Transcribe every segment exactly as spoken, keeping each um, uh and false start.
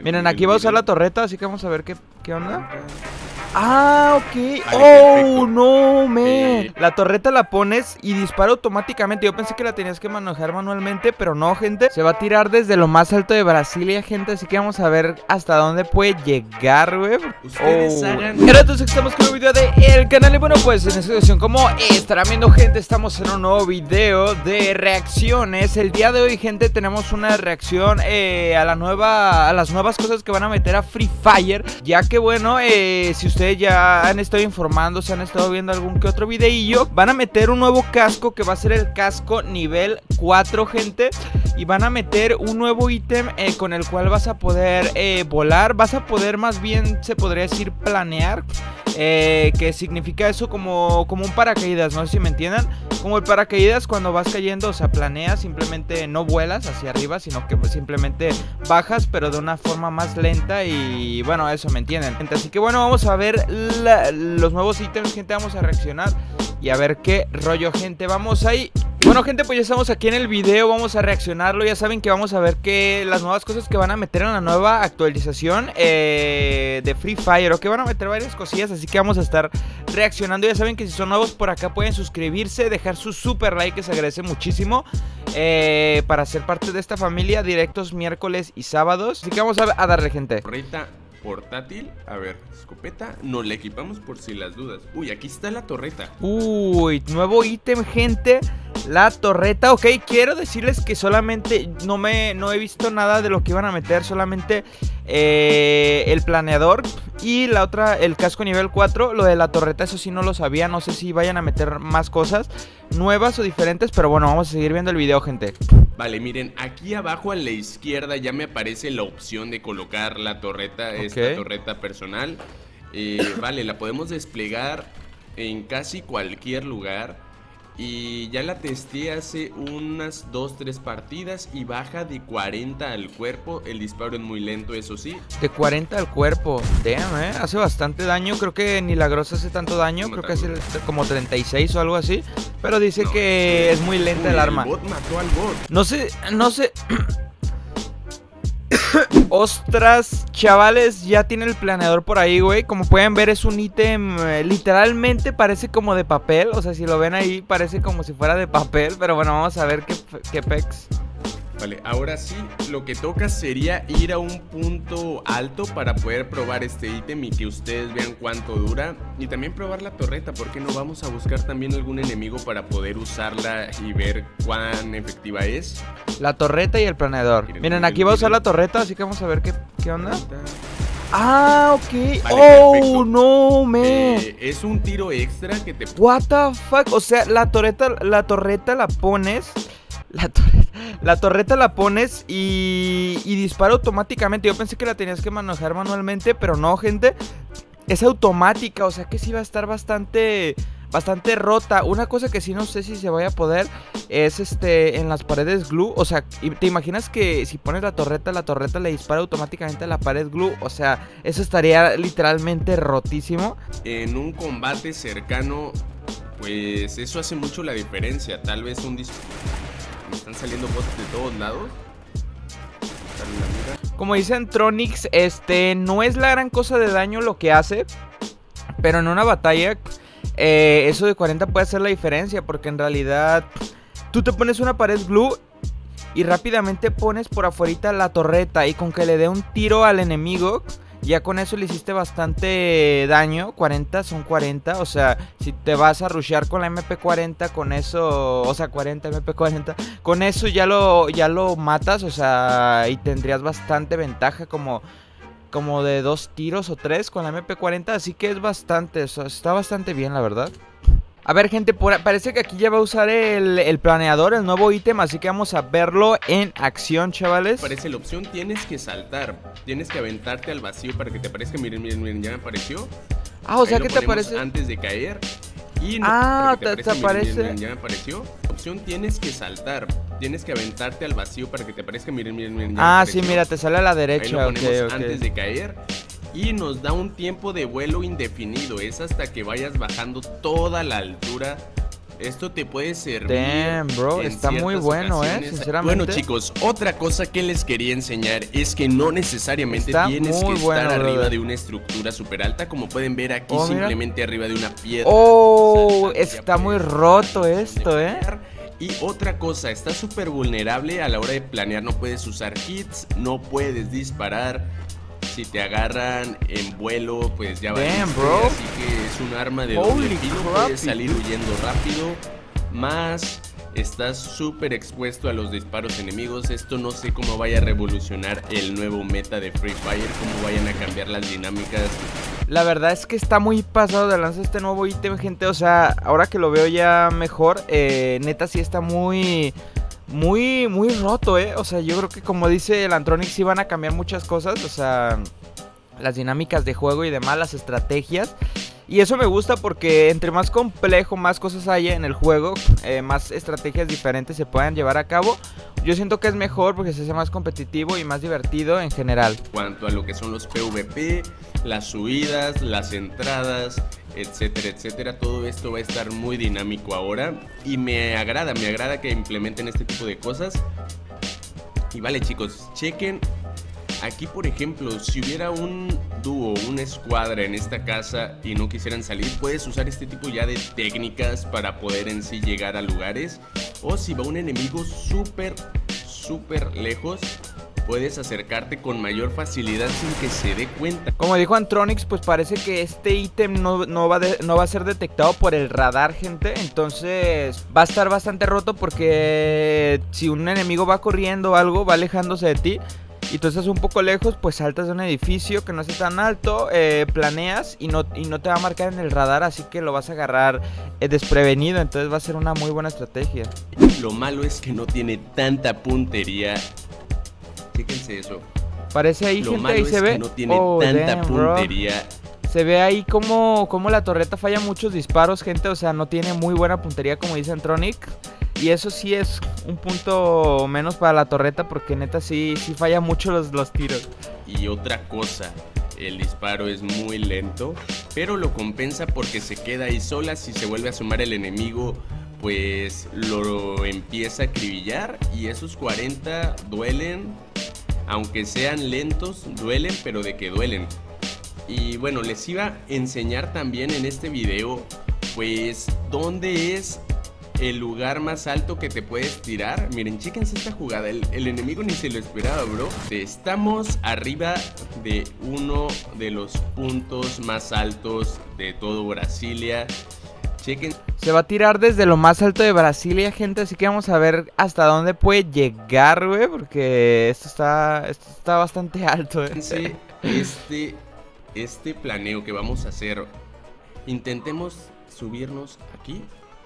Miren, aquí va a usar la torreta, así que vamos a ver qué, qué onda. Ah, ok. Vale, Oh, perfecto. no, man. Eh. La torreta la pones y dispara automáticamente. Yo pensé que la tenías que manejar manualmente, pero no, gente. Se va a tirar desde lo más alto de Brasilia, gente. Así que vamos a ver hasta dónde puede llegar, güey. Ustedes Oh. hagan... Y ahora entonces estamos con un video de el canal. Y bueno, pues en esta situación, como estarán viendo, gente, estamos en un nuevo video de reacciones. El día de hoy, gente, tenemos una reacción eh, a la nueva, a las nuevas cosas que van a meter a Free Fire. Ya que, bueno, eh, si ustedes ya han estado informando, se han estado viendo algún que otro videillo, van a meter un nuevo casco que va a ser el casco nivel cuatro, gente. Y van a meter un nuevo ítem eh, con el cual vas a poder eh, volar. Vas a poder, más bien se podría decir, planear. Eh, que significa eso como, como un paracaídas, no sé si me entiendan. Como el paracaídas cuando vas cayendo, o sea, planeas, simplemente no vuelas hacia arriba, sino que simplemente bajas, pero de una forma más lenta. Y bueno, eso me entienden, gente. Así que bueno, vamos a ver la, los nuevos ítems, gente. Vamos a reaccionar y a ver qué rollo, gente. Vamos ahí. Bueno, gente, pues ya estamos aquí en el video, vamos a reaccionarlo. Ya saben que vamos a ver que las nuevas cosas que van a meter en la nueva actualización eh, de Free Fire, o que van a meter varias cosillas, así que vamos a estar reaccionando. Ya saben que si son nuevos por acá pueden suscribirse, dejar su super like, que se agradece muchísimo, eh, para ser parte de esta familia. Directos miércoles y sábados, así que vamos a, a darle, gente. Torreta portátil, a ver, escopeta, no la equipamos por si las dudas. Uy, aquí está la torreta. Uy, nuevo ítem, gente. La torreta, ok, quiero decirles que solamente no me no he visto nada de lo que iban a meter. Solamente eh, el planeador y la otra, el casco nivel cuatro. Lo de la torreta, eso sí no lo sabía. No sé si vayan a meter más cosas nuevas o diferentes, pero bueno, vamos a seguir viendo el video, gente. Vale, miren, aquí abajo a la izquierda ya me aparece la opción de colocar la torreta, Ok. esta torreta personal. eh, Vale, la podemos desplegar en casi cualquier lugar. Y ya la testé hace unas dos tres partidas y baja de cuarenta al cuerpo. El disparo es muy lento, eso sí. De cuarenta al cuerpo, damn, eh, hace bastante daño. Creo que ni la grosa hace tanto daño. Creo que hace como treinta y seis o algo así. Pero dice No, que es muy lenta Uy, el arma. El bot mató al bot. No sé, no sé. Ostras, chavales, ya tiene el planeador por ahí, güey. Como pueden ver, es un ítem, eh, literalmente parece como de papel. O sea, si lo ven ahí, parece como si fuera de papel. Pero bueno, vamos a ver qué, qué pex. Vale, ahora sí, lo que toca sería ir a un punto alto para poder probar este ítem y que ustedes vean cuánto dura. Y también probar la torreta, porque no vamos a buscar también algún enemigo para poder usarla y ver cuán efectiva es. La torreta y el planeador. Miren, Miren, miren, aquí va a usar miren. la torreta, así que vamos a ver qué, qué onda. Ah, ok. Vale, Oh, perfecto. no, man. Eh, es un tiro extra que te... What the fuck, o sea, la torreta, la torreta la pones. La torreta, la torreta la pones y, y dispara automáticamente. Yo pensé que la tenías que manejar manualmente, pero no, gente. Es automática, o sea que sí va a estar bastante, bastante rota. Una cosa que sí no sé si se vaya a poder es este en las paredes glue. O sea, ¿te imaginas que si pones la torreta, la torreta le dispara automáticamente a la pared glue? O sea, eso estaría literalmente rotísimo. En un combate cercano, pues eso hace mucho la diferencia. Tal vez un disparo... Me están saliendo bots de todos lados. Como dicen Tronix, este no es la gran cosa de daño lo que hace, pero en una batalla eh, eso de cuarenta puede hacer la diferencia, porque en realidad tú te pones una pared glue y rápidamente pones por afuerita la torreta, y con que le dé un tiro al enemigo, ya con eso le hiciste bastante daño. Cuarenta son cuarenta, o sea, si te vas a rushear con la M P cuarenta, con eso, o sea, cuarenta, M P cuarenta, con eso ya lo, ya lo matas, o sea, y tendrías bastante ventaja, como, como de dos tiros o tres con la M P cuarenta, así que es bastante, o sea, está bastante bien, la verdad. A ver, gente, por, parece que aquí ya va a usar el, el planeador, el nuevo ítem, así que vamos a verlo en acción, chavales. Aparece la opción, tienes que saltar, tienes que aventarte al vacío para que te aparezca. Miren, miren, miren, ya me apareció. Ah, o sea, Ahí que lo te ponemos aparece antes de caer. Y no, Ah, para que te- te aparezca, miren, aparece. miren, miren, ya me apareció. Opción, tienes que saltar, tienes que aventarte al vacío para que te aparezca. Miren, miren, miren, ya me Ah, apareció. sí, mira, te sale a la Ahí lo derecha, ok, ponemos ok. antes de caer. Y nos da un tiempo de vuelo indefinido. Es hasta que vayas bajando toda la altura Esto te puede servir. Damn, bro, está muy bueno, eh, sinceramente. Bueno, chicos, otra cosa que les quería enseñar es que no necesariamente está tienes que bueno, estar arriba brother. de una estructura súper alta. Como pueden ver aquí, oh, simplemente mira. arriba de una piedra. Oh, está muy roto esto, eh. Y otra cosa, está súper vulnerable a la hora de planear. No puedes usar hits, no puedes disparar. Si te agarran en vuelo, pues ya va. Damn, bro. Así que es un arma de Holy doble filo. crap. Puedes salir huyendo rápido. Más estás súper expuesto a los disparos enemigos. Esto no sé cómo vaya a revolucionar el nuevo meta de Free Fire. Cómo vayan a cambiar las dinámicas. La verdad es que está muy pasado de lanza este nuevo ítem, gente. O sea, ahora que lo veo ya mejor, eh, neta sí está muy... Muy, muy roto, eh. O sea, yo creo que como dice el Antronic, sí van a cambiar muchas cosas. O sea, las dinámicas de juego y demás, las estrategias. Y eso me gusta porque entre más complejo, más cosas haya en el juego, eh, más estrategias diferentes se puedan llevar a cabo. Yo siento que es mejor porque se hace más competitivo y más divertido en general. En cuanto a lo que son los PvP, las subidas, las entradas, etcétera, etcétera, todo esto va a estar muy dinámico ahora. Y me agrada, me agrada que implementen este tipo de cosas. Y vale, chicos, chequen. Aquí, por ejemplo, si hubiera un dúo, una escuadra en esta casa y no quisieran salir, puedes usar este tipo ya de técnicas para poder en sí llegar a lugares. O si va un enemigo súper, súper lejos, puedes acercarte con mayor facilidad sin que se dé cuenta. Como dijo Antronix, pues parece que este ítem no, no, va de, no va a ser detectado por el radar, gente. Entonces va a estar bastante roto porque si un enemigo va corriendo o algo, va alejándose de ti y tú estás un poco lejos, pues saltas de un edificio que no esté tan alto, eh, planeas y no, y no te va a marcar en el radar, así que lo vas a agarrar eh, desprevenido. Entonces va a ser una muy buena estrategia. Lo malo es que no tiene tanta puntería. Fíjense eso. Parece ahí, Lo gente, malo ahí es se ve. que no tiene Oh, tanta damn, bro. puntería. Se ve ahí como, como la torreta falla muchos disparos, gente. O sea, no tiene muy buena puntería, como dice Antronic. Y eso sí es un punto menos para la torreta, porque neta sí, sí falla mucho los, los tiros. Y otra cosa, el disparo es muy lento, pero lo compensa porque se queda ahí sola. Si se vuelve a sumar el enemigo, pues lo empieza a acribillar. Y esos cuarenta duelen, aunque sean lentos, duelen, pero de que duelen. Y bueno, les iba a enseñar también en este video, pues, dónde es el lugar más alto que te puedes tirar. Miren, chéquense esta jugada, el, el enemigo ni se lo esperaba, bro. Estamos arriba de uno de los puntos más altos de todo Brasilia. Chequen. Se va a tirar desde lo más alto de Brasilia, gente, así que vamos a ver hasta dónde puede llegar, güey, porque esto está, esto está bastante alto, eh. Fíjense este, este planeo que vamos a hacer. Intentemos subirnos aquí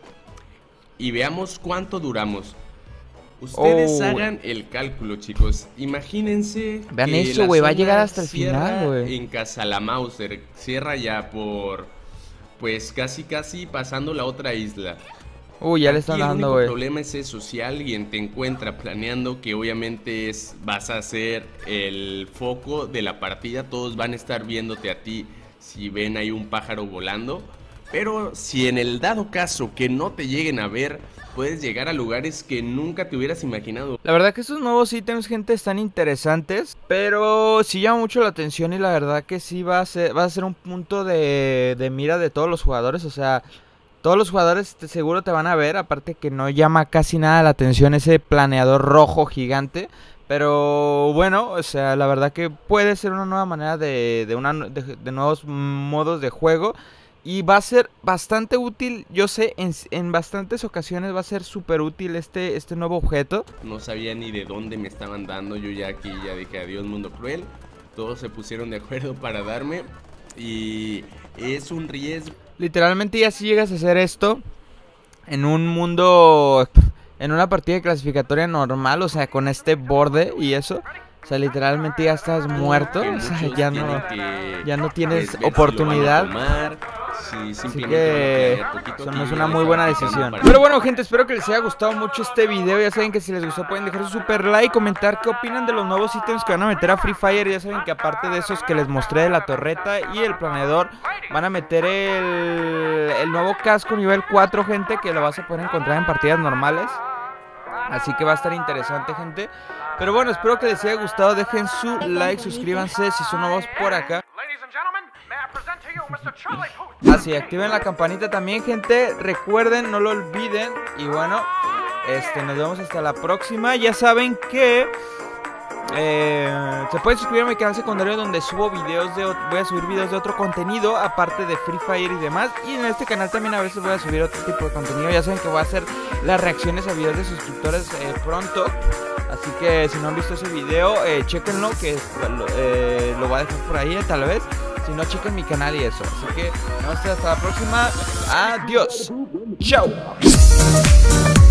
y veamos cuánto duramos. Ustedes Oh. hagan el cálculo, chicos. Imagínense. Vean que eso, la güey, va a zona llegar hasta el cierra final, güey. En Casalamauser. Cierra ya por, pues casi casi pasando la otra isla. Uy, ya le Aquí están el dando, único güey. problema es eso, si alguien te encuentra planeando, que obviamente es, vas a ser el foco de la partida, todos van a estar viéndote a ti si ven ahí un pájaro volando. Pero si en el dado caso que no te lleguen a ver, puedes llegar a lugares que nunca te hubieras imaginado. La verdad que estos nuevos ítems, gente, están interesantes, pero sí llama mucho la atención y la verdad que sí va a ser, va a ser un punto de, de mira de todos los jugadores. O sea, todos los jugadores te, seguro te van a ver, aparte que no llama casi nada la atención ese planeador rojo gigante. Pero bueno, o sea, la verdad que puede ser una nueva manera de, de, una, de, de nuevos modos de juego. Y va a ser bastante útil, yo sé, en, en bastantes ocasiones va a ser súper útil este, este nuevo objeto. No sabía ni de dónde me estaban dando, yo ya aquí ya dije adiós mundo cruel. Todos se pusieron de acuerdo para darme y es un riesgo. Literalmente ya si llegas a hacer esto en un mundo, en una partida de clasificatoria normal, o sea, con este borde y eso. O sea, literalmente ya estás muerto, o sea, ya no, ya no tienes oportunidad. Sí, así que eso no es una muy buena decisión. Para... Pero bueno, gente, espero que les haya gustado mucho este video. Ya saben que si les gustó pueden dejar su super like, comentar qué opinan de los nuevos ítems que van a meter a Free Fire. Ya saben que aparte de esos que les mostré de la torreta y el planeador, van a meter el, el nuevo casco nivel cuatro, gente, que lo vas a poder encontrar en partidas normales. Así que va a estar interesante, gente. Pero bueno, espero que les haya gustado. Dejen su like, suscríbanse si son nuevos por acá. Así, activen la campanita también, gente. Recuerden, no lo olviden. Y bueno, este, nos vemos hasta la próxima. Ya saben que eh, se pueden suscribir a mi canal secundario, donde subo videos de voy a subir videos de otro contenido aparte de Free Fire y demás. Y en este canal también a veces voy a subir otro tipo de contenido. Ya saben que voy a hacer las reacciones a videos de suscriptores eh, pronto. Así que si no han visto ese video, eh, chequenlo, que eh, lo voy a dejar por ahí tal vez. Si no, chequen mi canal y eso. Así que nos vemos hasta la próxima. Adiós. Chao.